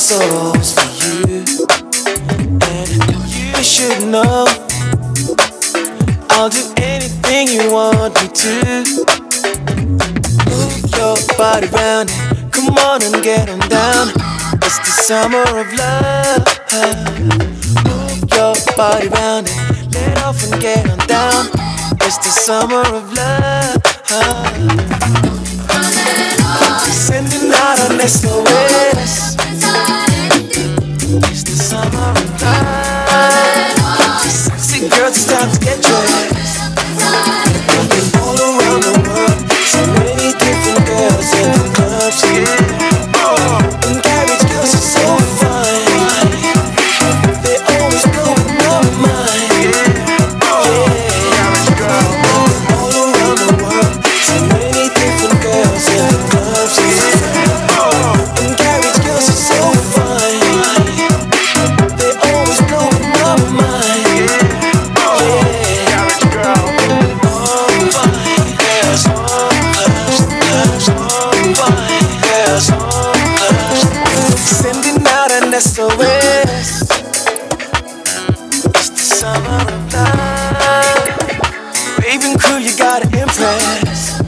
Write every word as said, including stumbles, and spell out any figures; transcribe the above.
souls for you, and you should know I'll do anything you want me to. Move your body round it, come on and get on down. It's the summer of love. Move your body round it, let off and get on down. It's the summer of love. Sending out an S O S. It's the summer of love. Sexy girls, it's time to get dressed. I've been all around the world, so many different girls in the clubs, yeah. Oh, and carriage girls are so fine. They always blowing my mind, yeah. Oh, carriage girl. All around the world, so many different girls in the clubs, yeah. Oh, and carriage girls are so fine. They always blowing my mind, yeah. Oh, carriage girl. Sending out an S O S. It's the summer of love. Raving crew, you gotta impress.